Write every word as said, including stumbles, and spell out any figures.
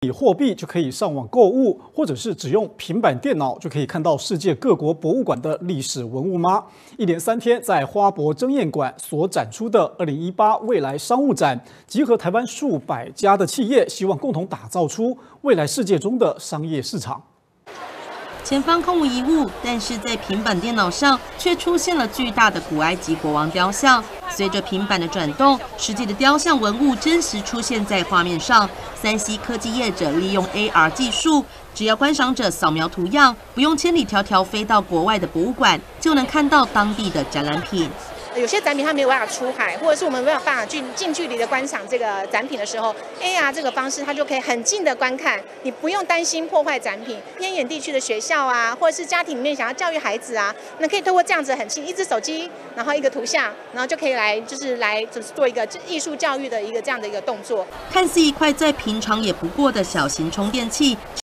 以货币就可以上网购物，或者是只用平板电脑就可以看到世界各国博物馆的历史文物吗？一连三天在花博争艳馆所展出的二零一八未来商务展，集合台湾数百家的企业，希望共同打造出未来世界中的商业市场。 前方空无一物，但是在平板电脑上却出现了巨大的古埃及国王雕像。随着平板的转动，实际的雕像文物真实出现在画面上。三 C 科技业者利用 A R 技术，只要观赏者扫描图样，不用千里迢迢飞到国外的博物馆，就能看到当地的展览品。 有些展品它没有办法出海，或者是我们没有办法近近距离的观赏这个展品的时候 ，A R 这个方式它就可以很近的观看，你不用担心破坏展品。偏远地区的学校啊，或者是家庭里面想要教育孩子啊，那可以透过这样子很近，一只手机，然后一个图像，然后就可以来就是来就是做一个艺术教育的一个这样的一个动作。 看似一块再平常也不过的小型充电器。